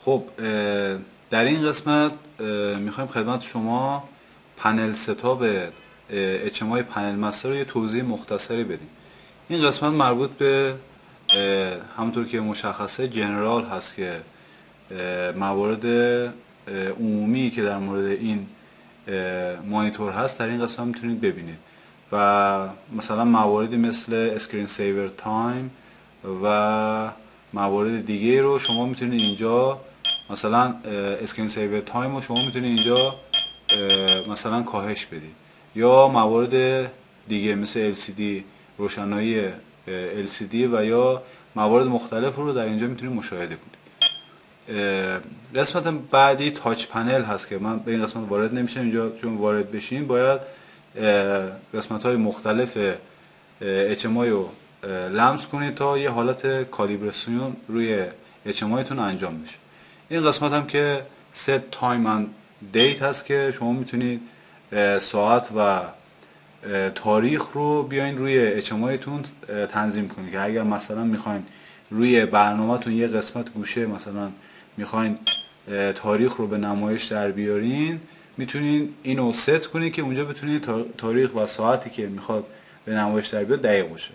خب در این قسمت میخوایم خدمت شما پنل ستاپ HMI پنل مستر رو یه توضیح مختصری بدیم. این قسمت مربوط به همونطور که مشخصه جنرال هست که موارد عمومی که در مورد این مانیتور هست در این قسمت میتونید ببینید و مثلا مواردی مثل اسکرین سیور تایم و موارد دیگه رو شما میتونید اینجا مثلا اسکرین سیور تایم رو شما میتونید اینجا مثلا کاهش بدید یا موارد دیگه مثل LCD روشنایی LCD و یا موارد مختلف رو در اینجا میتونید مشاهده کنید. قسمت بعدی تاچ پنل هست که من به این قسمت وارد نمیشم اینجا، چون وارد بشین باید قسمت های مختلف HMI رو لمس کنید تا یه حالت کالیبراسیون روی HMI تون انجام بشه. این قسمت هم که set time and date هست که شما میتونید ساعت و تاریخ رو بیاین روی HMI تون تنظیم کنید که اگر مثلا میخواین روی برنامه تون یه قسمت گوشه مثلا میخواین تاریخ رو به نمایش در بیارین، میتونین اینو ست کنید که اونجا بتونید تاریخ و ساعتی که میخواد به نمایش در بیاد دقیق باشه.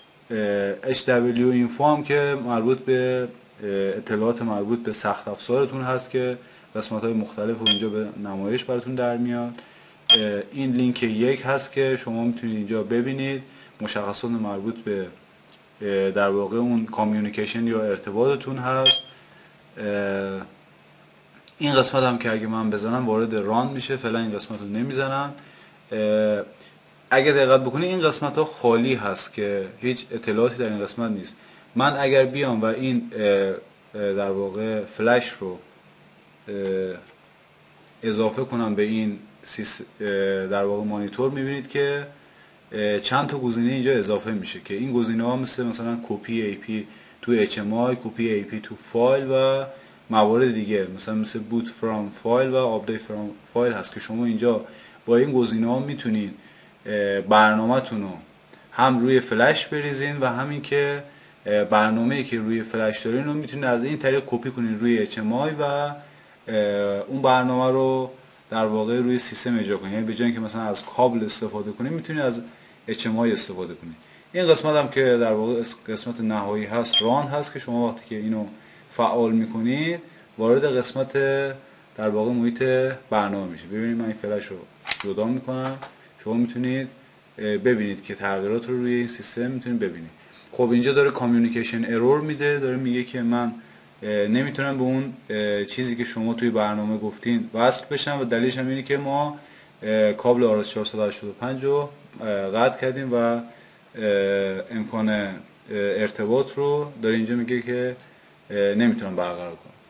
HW info هم که مربوط به اطلاعات مربوط به سخت افزارتون هست که قسمت های مختلف رو اینجا به نمایش براتون در میاد. این لینک یک هست که شما میتونید اینجا ببینید مشخصات مربوط به در واقع اون کامیونیکیشن یا ارتباطتون هست. این قسمت هم که اگه من بزنم وارد ران میشه، فعلا این قسمت رو نمیزنم. اگه دقت بکنید این قسمت ها خالی هست که هیچ اطلاعاتی در این قسمت نیست. من اگر بیام و این در واقع فلش رو اضافه کنم به این در واقع مانیتور، میبینید که چند تا گزینه اینجا اضافه میشه که این گزینه ها مثلا کپی AP تو HMI، کپی AP تو فایل و موارد دیگه مثل boot from فایل و update from فایل هست که شما اینجا با این گزینه ها میتونید برنامه تون رو هم روی فلش بریزین و همین که برنامه‌ای که روی فلش دارین رو میتونید از این طریق کپی کنین روی HMI و اون برنامه رو در واقع روی سیستم اجرا کنید. یعنی به جای اینکه مثلا از کابل استفاده کنید میتونید از HMI استفاده کنید. این قسمت هم که در واقع قسمت نهایی هست ران هست که شما وقتی که اینو فعال میکنید وارد قسمت در واقع محیط برنامه میشه. ببینید من این فلش رو جدا میکنم، شما میتونید ببینید که تغییرات رو روی این سیستم میتونید ببینید. خب اینجا داره کامیونیکیشن ارور میده، داره میگه که من نمیتونم به اون چیزی که شما توی برنامه گفتین وصل بشم و دلیلش هم اینه که ما کابل RS485 رو قطع کردیم و امکان ارتباط رو داره اینجا میگه که نمیتونم برقرار کنم.